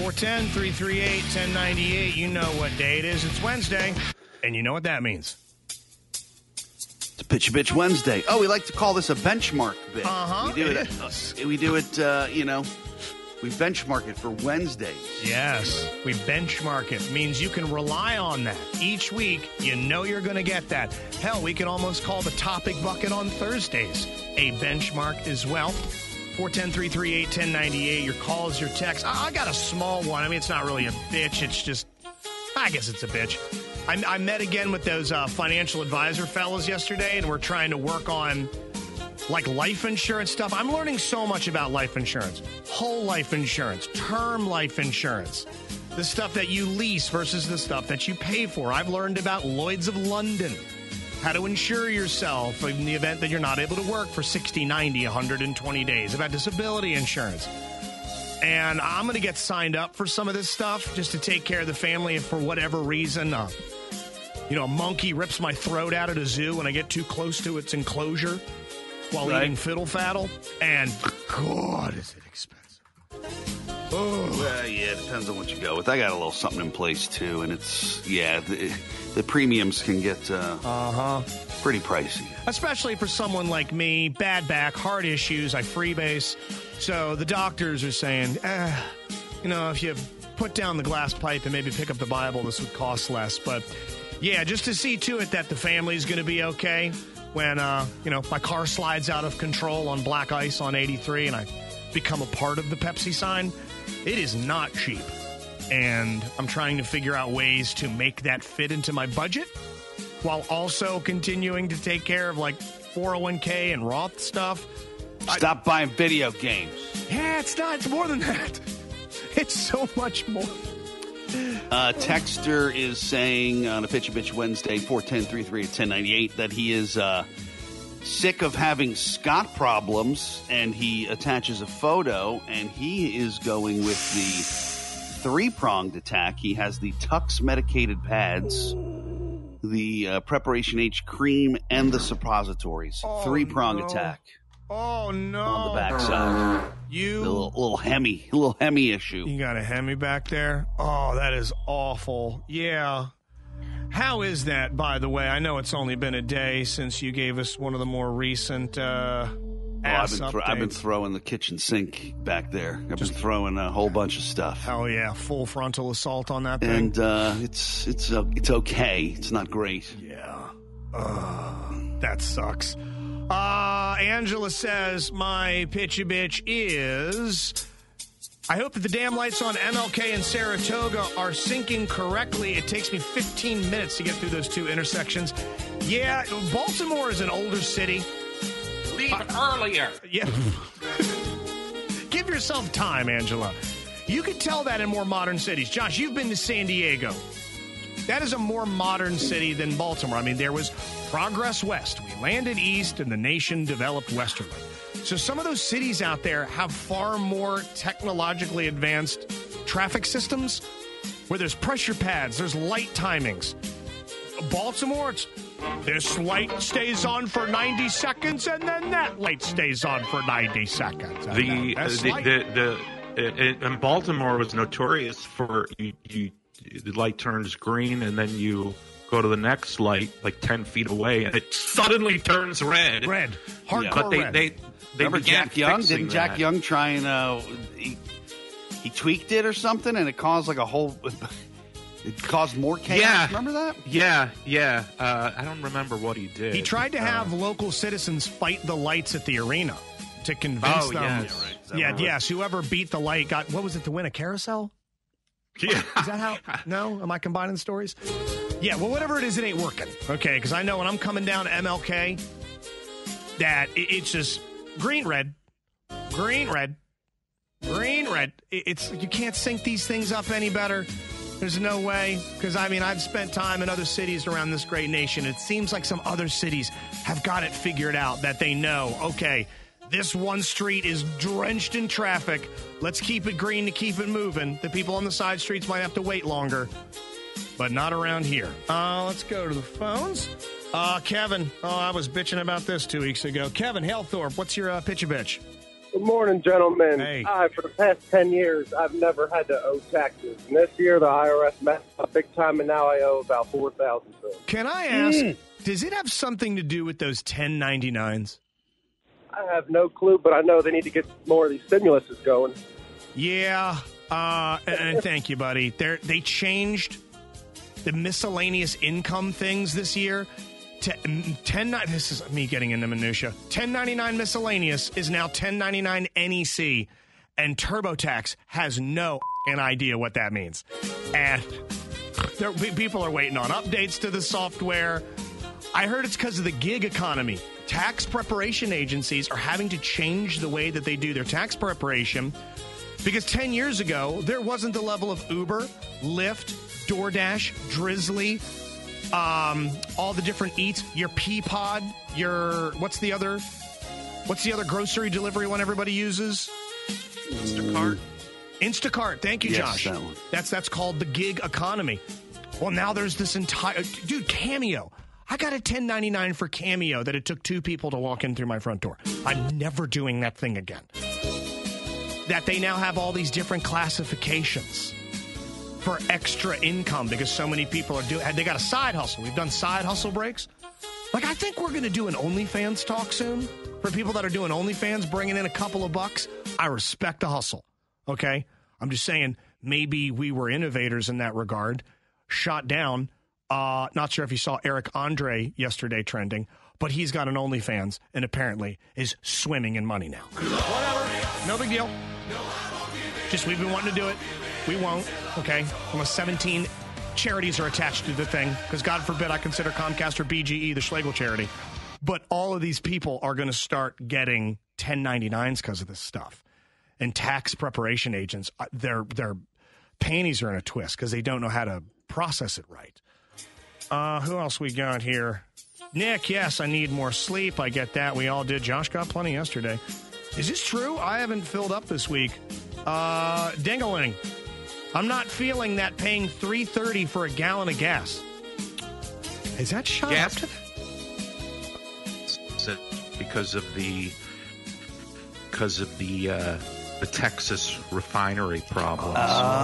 410-338-1098. You know what day it is. It's Wednesday, and you know what that means. It's a Pitch a Bitch Wednesday. Oh, we like to call this a benchmark bit. Uh-huh. We do it, we benchmark it for Wednesdays. Yes, we benchmark it. Means you can rely on that. Each week, you know you're going to get that. Hell, we can almost call the topic bucket on Thursdays a benchmark as well. 410-338-1098. Your calls, your texts. I got a small one. I mean, it's not really a bitch. It's just, I guess it's a bitch. I met again with those financial advisor fellas yesterday, and we're trying to work on, like, life insurance stuff. I'm learning so much about life insurance. Whole life insurance, term life insurance, the stuff that you lease versus the stuff that you pay for. I've learned about Lloyd's of London, how to insure yourself in the event that you're not able to work for 60, 90, 120 days, about disability insurance. And I'm going to get signed up for some of this stuff just to take care of the family if for whatever reason, a monkey rips my throat out at a zoo when I get too close to its enclosure while eating fiddle faddle. And, God, is it expensive. Oh. Well, yeah, it depends on what you go with. I got a little something in place, too, and it's, the premiums can get pretty pricey. Especially for someone like me, bad back, heart issues, I freebase. So the doctors are saying, if you put down the glass pipe and maybe pick up the Bible, this would cost less. But, yeah, just to see to it that the family's going to be okay when, my car slides out of control on black ice on 83 and I become a part of the Pepsi sign, it is not cheap. And I'm trying to figure out ways to make that fit into my budget while also continuing to take care of, like, 401k and Roth stuff. Stop buying video games. Yeah, it's not. It's more than that. It's so much more. Texter is saying on a Pitch a Bitch Wednesday, 410-338-1098, that he is sick of having Scott problems, and he attaches a photo, and he is going with the three-pronged attack. He has the Tux medicated pads, the Preparation H cream, and the suppositories. Three-pronged attack. Oh, no. On the backside. Little Hemi issue. You got a Hemi back there? Oh, that is awful. Yeah. How is that, by the way? I know it's only been a day since you gave us one of the more recent I've been throwing the kitchen sink back there. I've been throwing a whole bunch of stuff. Hell yeah, full frontal assault on that thing. And it's okay. It's not great. Yeah. That sucks. Angela says, my pitch-a-bitch is, I hope that the damn lights on MLK and Saratoga are syncing correctly. It takes me 15 minutes to get through those two intersections. Yeah, Baltimore is an older city. Leave earlier. Yeah. Give yourself time, Angela. You could tell that in more modern cities. Josh, you've been to San Diego. That is a more modern city than Baltimore. I mean, there was progress west. We landed east, and the nation developed westerly. So some of those cities out there have far more technologically advanced traffic systems where there's pressure pads, there's light timings. Baltimore, it's this light stays on for 90 seconds, and then that light stays on for 90 seconds. And Baltimore was notorious for the light turns green, and then you go to the next light, like 10 feet away, and it suddenly turns red. Red. Hardcore red. They remember Jack Young? Didn't Jack Young try and he tweaked it or something, and it caused like a whole... It caused more chaos. Yeah. Remember that? Yeah. I don't remember what he did. He tried to have local citizens fight the lights at the arena to convince them. Yes. Whoever beat the light got, what was it, to win a carousel? Yeah. Is that how? No? Am I combining the stories? Yeah, well, whatever it is, it ain't working. Okay, because I know when I'm coming down to MLK, that it's just green, red. It's you can't sync these things up any better. There's no way, because, I mean, I've spent time in other cities around this great nation. It seems like some other cities have got it figured out, that they know, okay, this one street is drenched in traffic. Let's keep it green to keep it moving. The people on the side streets might have to wait longer, but not around here. Let's go to the phones. Kevin, I was bitching about this 2 weeks ago. Kevin Halethorpe, what's your pitch-a-bitch? Good morning, gentlemen. Hey. For the past 10 years, I've never had to owe taxes. And this year, the IRS messed up big time, and now I owe about $4,000 to them. Can I ask, does it have something to do with those 1099s? I have no clue, but I know they need to get more of these stimuluses going. Yeah, and thank you, buddy. They changed the miscellaneous income things this year to 10. This is me getting into minutia. 1099 miscellaneous is now 1099 NEC, and TurboTax has no idea what that means. And people are waiting on updates to the software. I heard it's because of the gig economy. Tax preparation agencies are having to change the way that they do their tax preparation because 10 years ago, there wasn't the level of Uber, Lyft, DoorDash, Drizzly, all the different eats, your Peapod, what's the other grocery delivery one everybody uses? Instacart. Thank you, Yes, Josh. that one. That's called the gig economy. Well, now there's this entire Cameo. I got a 1099 for Cameo that it took 2 people to walk in through my front door. I'm never doing that thing again. That they now have all these different classifications for extra income because so many people are they got a side hustle. We've done side hustle breaks. Like, I think we're going to do an OnlyFans talk soon for people that are doing OnlyFans, bringing in a couple of bucks. I respect the hustle. Okay. I'm just saying maybe we were innovators in that regard. Shot down. Not sure if you saw Eric Andre yesterday trending, but he's got an OnlyFans and apparently is swimming in money now. Whatever. No big deal. Just we've been wanting to do it. We won't. Okay. Almost 17 charities are attached to the thing because God forbid I consider Comcast or BGE the Schlegel charity. But all of these people are going to start getting 1099s because of this stuff. And tax preparation agents, their panties are in a twist because they don't know how to process it right. Who else we got here? Nick, yes, I need more sleep. I get that. We all did. Josh got plenty yesterday. Is this true? I haven't filled up this week. Dingaling. I'm not feeling that paying $3.30 for a gallon of gas. Is that shot Gas? up? Because of the Texas refinery problems.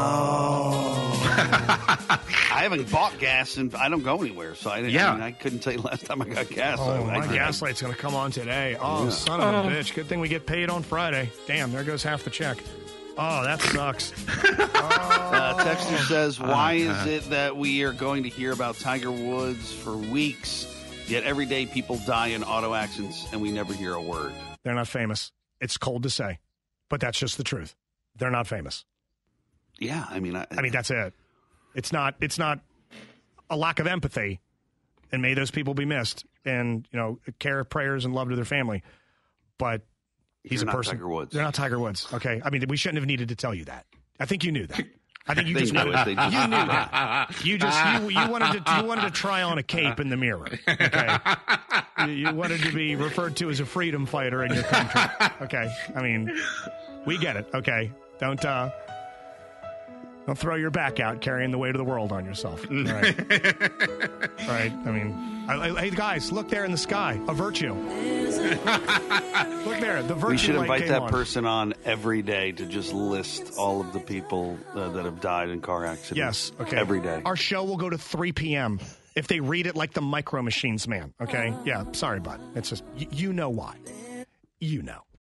I haven't bought gas and I don't go anywhere, so I couldn't tell you last time I got gas. Oh, I my gas light's going to come on today. Oh, son of a bitch. Good thing we get paid on Friday. Damn, there goes half the check. Oh, that sucks. Texter says, why is it that we are going to hear about Tiger Woods for weeks, yet every day people die in auto accidents and we never hear a word? They're not famous. It's cold to say, but that's just the truth. They're not famous. Yeah, I mean, that's it. It's not a lack of empathy, and may those people be missed, and care, prayers, and love to their family. But he's a person. Tiger Woods. They're not Tiger Woods. Okay, I mean, we shouldn't have needed to tell you that. I think you knew that. I think you They just knew knew it. it. You knew that. You wanted to try on a cape in the mirror. Okay, you wanted to be referred to as a freedom fighter in your country. Okay, I mean, we get it. Okay, don't throw your back out carrying the weight of the world on yourself. All right. All right. I mean, hey, guys, look there in the sky. A virtue. Look there. The virtue. We should light invite came that on. person on every day to just list all of the people that have died in car accidents. Yes. Okay. Every day. Our show will go to 3 p.m. if they read it like the Micro Machines man. Okay. Yeah. Sorry, bud. It's just, you know why. You know.